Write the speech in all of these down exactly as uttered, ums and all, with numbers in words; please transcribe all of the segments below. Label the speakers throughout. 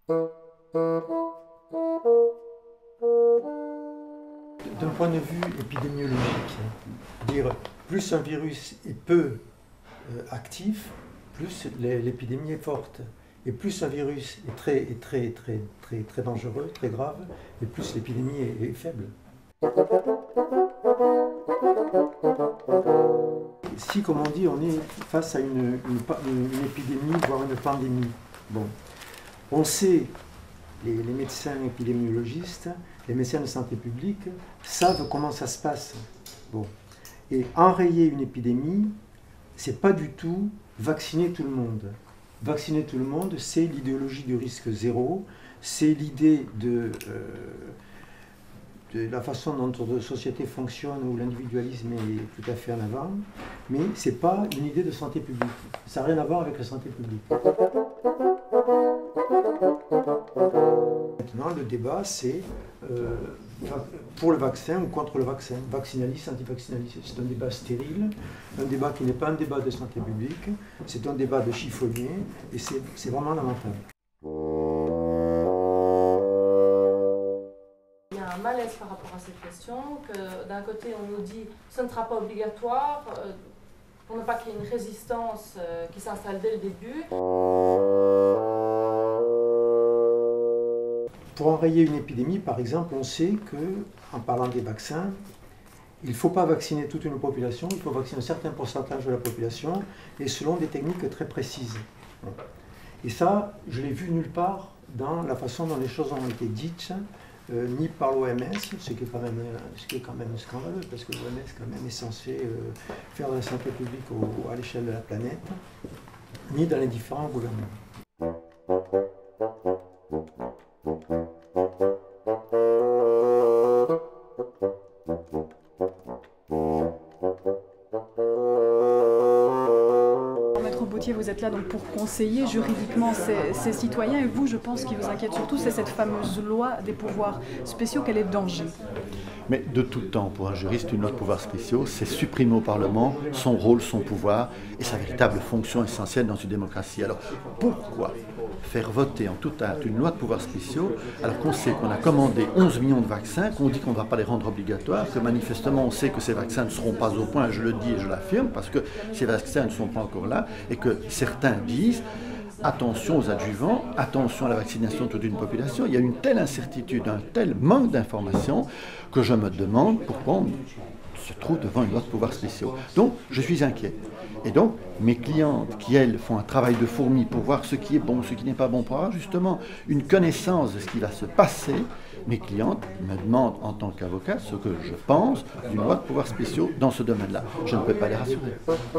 Speaker 1: D'un point de vue épidémiologique, dire plus un virus est peu euh, actif, plus l'épidémie est forte. Et plus un virus est très, est très, très, très, très dangereux, très grave, et plus l'épidémie est, est faible. Si, comme on dit, on est face à une, une, une, une épidémie, voire une pandémie, bon, on sait, les, les médecins épidémiologistes, les médecins de santé publique savent comment ça se passe. Bon. Et enrayer une épidémie, c'est pas du tout vacciner tout le monde. Vacciner tout le monde, c'est l'idéologie du risque zéro, c'est l'idée de, euh, de la façon dont notre société fonctionne, où l'individualisme est tout à fait en avant, mais ce n'est pas une idée de santé publique. Ça n'a rien à voir avec la santé publique. Maintenant, le débat, c'est euh, pour le vaccin ou contre le vaccin, vaccinaliste, anti-vaccinaliste. C'est un débat stérile, un débat qui n'est pas un débat de santé publique, c'est un débat de chiffonnier, et c'est vraiment lamentable.
Speaker 2: Il y a un malaise par rapport à cette question, que d'un côté on nous dit ce ne sera pas obligatoire, euh, pour ne pas qu'il y ait une résistance euh, qui s'installe dès le début.
Speaker 1: Pour enrayer une épidémie, par exemple, on sait que, en parlant des vaccins, il ne faut pas vacciner toute une population, il faut vacciner un certain pourcentage de la population, et selon des techniques très précises. Et ça, je l'ai vu nulle part dans la façon dont les choses ont été dites, euh, ni par l'O M S, ce qui est quand même, ce qui est quand même scandaleux, parce que l'O M S quand même est censé euh, faire de la santé publique au, à l'échelle de la planète, ni dans les différents gouvernements.
Speaker 3: Maître Bautier, vous êtes là donc pour conseiller juridiquement ces, ces citoyens, et vous, je pense, ce qui vous inquiète surtout, c'est cette fameuse loi des pouvoirs spéciaux. Quel est le danger?
Speaker 4: Mais de tout temps, pour un juriste, une loi de pouvoirs spéciaux, c'est supprimer au Parlement son rôle, son pouvoir et sa véritable fonction essentielle dans une démocratie. Alors pourquoi faire voter en tout hâte une loi de pouvoirs spéciaux alors qu'on sait qu'on a commandé onze millions de vaccins, qu'on dit qu'on ne va pas les rendre obligatoires, que manifestement on sait que ces vaccins ne seront pas au point, je le dis et je l'affirme, parce que ces vaccins ne sont pas encore là, et que certains disent attention aux adjuvants, attention à la vaccination de toute une population. Il y a une telle incertitude, un tel manque d'informations que je me demande pourquoi on se trouve devant une loi de pouvoirs spéciaux. Donc, je suis inquiet. Et donc, mes clientes qui, elles, font un travail de fourmi pour voir ce qui est bon, ce qui n'est pas bon, pour avoir justement une connaissance de ce qui va se passer, mes clientes me demandent en tant qu'avocat ce que je pense d'une loi de pouvoirs spéciaux dans ce domaine-là. Je ne peux pas les rassurer.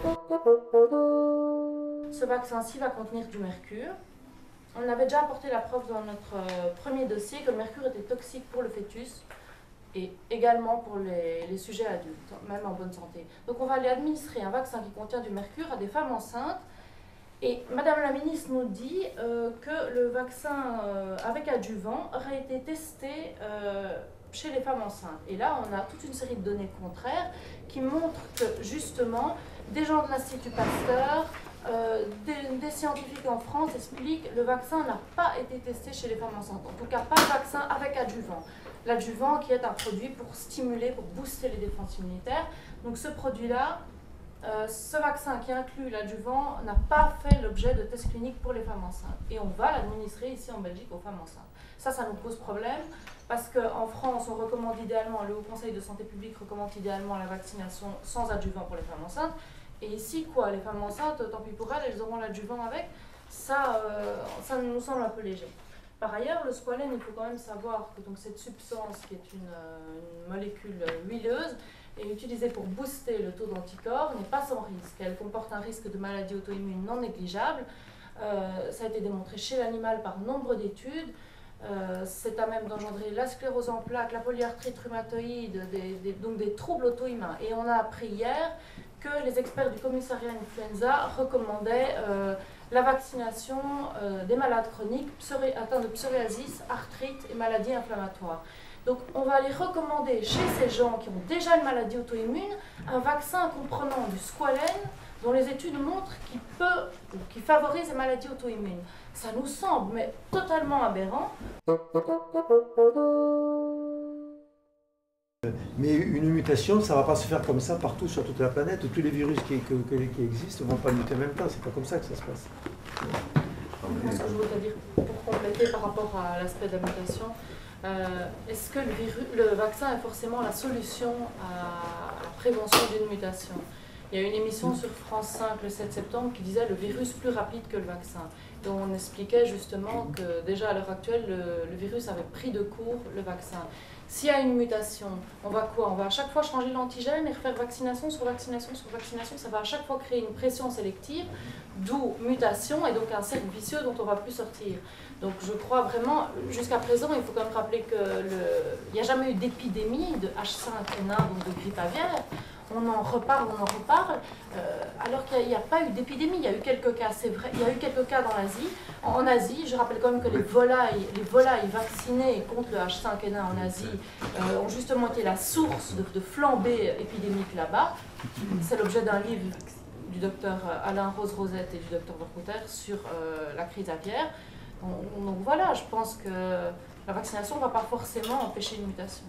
Speaker 2: Ce vaccin-ci va contenir du mercure. On avait déjà apporté la preuve dans notre premier dossier que le mercure était toxique pour le fœtus et également pour les, les sujets adultes, même en bonne santé. Donc on va aller administrer un vaccin qui contient du mercure à des femmes enceintes. Et Madame la ministre nous dit euh, que le vaccin euh, avec adjuvant aurait été testé euh, chez les femmes enceintes. Et là, on a toute une série de données contraires qui montrent que justement, des gens de l'Institut Pasteur, Euh, des, des scientifiques en France expliquent que le vaccin n'a pas été testé chez les femmes enceintes. En tout cas, pas le vaccin avec adjuvant. L'adjuvant qui est un produit pour stimuler, pour booster les défenses immunitaires. Donc ce produit-là, euh, ce vaccin qui inclut l'adjuvant n'a pas fait l'objet de tests cliniques pour les femmes enceintes. Et on va l'administrer ici en Belgique aux femmes enceintes. Ça, ça nous pose problème parce qu'en France, on recommande idéalement, le Haut Conseil de santé publique recommande idéalement la vaccination sans adjuvant pour les femmes enceintes. Et ici, quoi, les femmes enceintes, tant pis pour elles, elles auront l'adjuvant avec. Ça, euh, ça nous semble un peu léger. Par ailleurs, le squalène, il faut quand même savoir que donc, cette substance, qui est une, une molécule huileuse, est utilisée pour booster le taux d'anticorps, n'est pas sans risque. Elle comporte un risque de maladie auto-immune non négligeable. Euh, ça a été démontré chez l'animal par nombre d'études. Euh, c'est à même d'engendrer la sclérose en plaques, la polyarthrite rhumatoïde, des, des, donc des troubles auto-immuns. Et on a appris hier que les experts du commissariat influenza recommandaient euh, la vaccination euh, des malades chroniques atteints de psoriasis, arthrite et maladies inflammatoires. Donc on va aller recommander chez ces gens qui ont déjà une maladie auto-immune un vaccin comprenant du squalène dont les études montrent qu'il peut, ou qu'il favorise les maladies auto-immunes. Ça nous semble, mais totalement aberrant.
Speaker 1: Mais une mutation, ça ne va pas se faire comme ça partout sur toute la planète. Tous les virus qui, que, que, qui existent ne vont pas muter en même temps. C'est pas comme ça que ça se passe.
Speaker 2: Ce que je voudrais dire pour compléter par rapport à l'aspect de la mutation, euh, est-ce que le, virus, le vaccin est forcément la solution à la prévention d'une mutation? Il y a une émission sur France cinq le sept septembre qui disait le virus plus rapide que le vaccin. Donc on expliquait justement que déjà à l'heure actuelle, le, le virus avait pris de court le vaccin. S'il y a une mutation, on va quoi? On va à chaque fois changer l'antigène et refaire vaccination sur vaccination sur vaccination. Ça va à chaque fois créer une pression sélective, d'où mutation et donc un cercle vicieux dont on ne va plus sortir. Donc je crois vraiment, jusqu'à présent, il faut quand même rappeler qu'il n'y a jamais eu d'épidémie de H cinq N un, donc de grippe aviaire. On en reparle, on en reparle, euh, alors qu'il n'y a, a pas eu d'épidémie. Il y a eu quelques cas, c'est vrai, il y a eu quelques cas dans l'Asie. En, en Asie, je rappelle quand même que les volailles, les volailles vaccinées contre le H cinq N un en Asie euh, ont justement été la source de, de flambées épidémiques là-bas. C'est l'objet d'un livre du docteur Alain Rose-Rosette et du docteur Vercouter sur euh, la crise aviaire. Donc, donc voilà, je pense que la vaccination ne va pas forcément empêcher une mutation.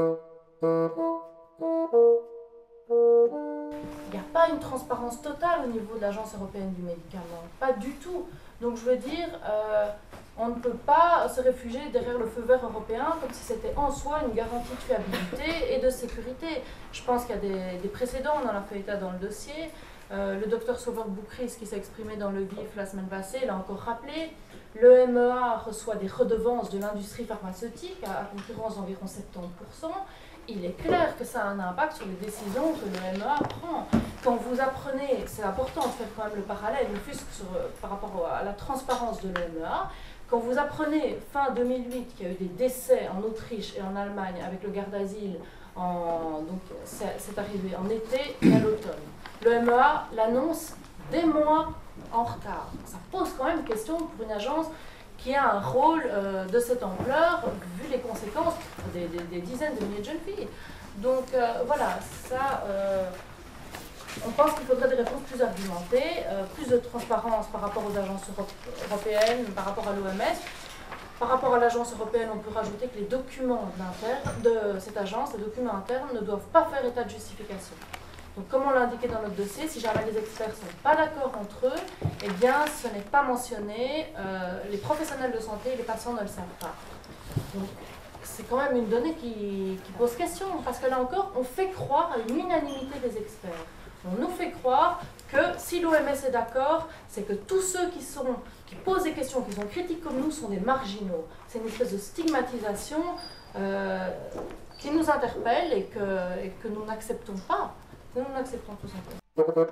Speaker 2: Il n'y a pas une transparence totale au niveau de l'Agence européenne du médicament, pas du tout. Donc je veux dire, euh, on ne peut pas se réfugier derrière le feu vert européen comme si c'était en soi une garantie de fiabilité et de sécurité. Je pense qu'il y a des, des précédents, on en a fait état dans le dossier. Euh, le docteur Sauveur-Boukris, qui s'est exprimé dans le V I F la semaine passée, l'a encore rappelé. Le M E A reçoit des redevances de l'industrie pharmaceutique à, à concurrence d'environ soixante-dix pour cent. Il est clair que ça a un impact sur les décisions que le M E A prend. Quand vous apprenez, c'est important de faire quand même le parallèle, ne fût-ce que sur, par rapport à la transparence de l'E M E A, quand vous apprenez fin deux mille huit qu'il y a eu des décès en Autriche et en Allemagne avec le Gardasil, en, donc c'est arrivé en été et à l'automne. Le M E A l'annonce des mois en retard. Ça pose quand même question pour une agence qui a un rôle euh, de cette ampleur, vu les conséquences des, des, des dizaines de milliers de jeunes filles. Donc euh, voilà, ça, euh, on pense qu'il faudrait des réponses plus argumentées, euh, plus de transparence par rapport aux agences européennes, par rapport à l'O M S. Par rapport à l'agence européenne, on peut rajouter que les documents de cette agence, les documents internes, ne doivent pas faire état de justification. Donc, comme on l'a indiqué dans notre dossier, si jamais les experts ne sont pas d'accord entre eux, eh bien, ce n'est pas mentionné. Euh, les professionnels de santé et les patients ne le savent pas. Donc, c'est quand même une donnée qui, qui pose question, parce que là encore, on fait croire à une unanimité des experts. On nous fait croire que si l'O M S est d'accord, c'est que tous ceux qui, sont, qui posent des questions, qui sont critiques comme nous, sont des marginaux. C'est une espèce de stigmatisation euh, qui nous interpelle et que, et que nous n'acceptons pas. Nous n'acceptons tout simplement.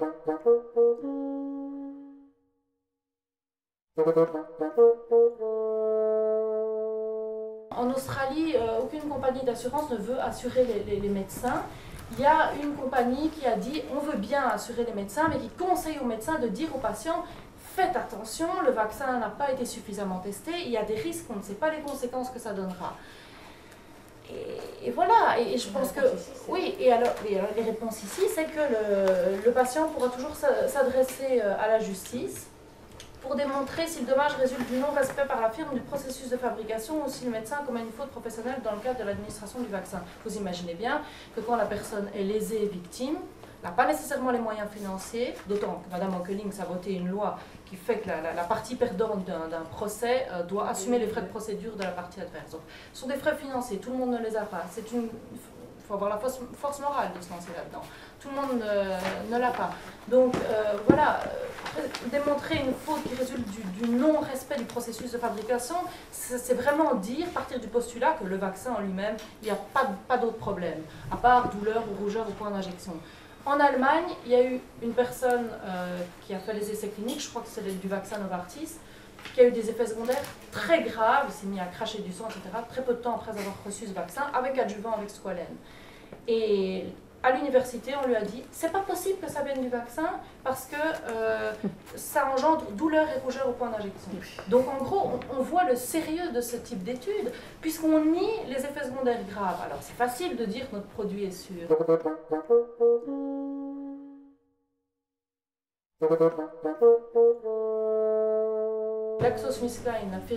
Speaker 2: En Australie, euh, aucune compagnie d'assurance ne veut assurer les, les, les médecins. Il y a une compagnie qui a dit on veut bien assurer les médecins, mais qui conseille aux médecins de dire aux patients faites attention, le vaccin n'a pas été suffisamment testé, il y a des risques, on ne sait pas les conséquences que ça donnera. Et, et voilà, et, et je pense que, oui, et alors, et alors les réponses ici, c'est que le, le patient pourra toujours s'adresser à la justice pour démontrer si le dommage résulte du non-respect par la firme du processus de fabrication ou si le médecin commet une faute professionnelle dans le cadre de l'administration du vaccin. Vous imaginez bien que quand la personne est lésée et victime, n'a pas nécessairement les moyens financiers, d'autant que Mme Ankelings a voté une loi qui fait que la, la, la partie perdante d'un procès euh, doit assumer les frais de procédure de la partie adverse. Donc, ce sont des frais financiers, tout le monde ne les a pas. C'est une, il faut avoir la force, force morale de se lancer là-dedans. Tout le monde ne, ne l'a pas. Donc euh, voilà, euh, démontrer une faute qui résulte du, du non-respect du processus de fabrication, c'est vraiment dire, partir du postulat que le vaccin en lui-même, il n'y a pas, pas d'autre problème, à part douleur ou rougeur au point d'injection. En Allemagne, il y a eu une personne euh, qui a fait les essais cliniques, je crois que c'est du vaccin Novartis, qui a eu des effets secondaires très graves, il s'est mis à cracher du sang, et cetera, très peu de temps après avoir reçu ce vaccin, avec adjuvant avec squalène. Et à l'université, on lui a dit, c'est pas possible que ça vienne du vaccin, parce que euh, ça engendre douleur et rougeur au point d'injection. Donc en gros, on, on voit le sérieux de ce type d'études, puisqu'on nie les effets secondaires graves. Alors c'est facile de dire que notre produit est sûr. GlaxoSmithKline a fait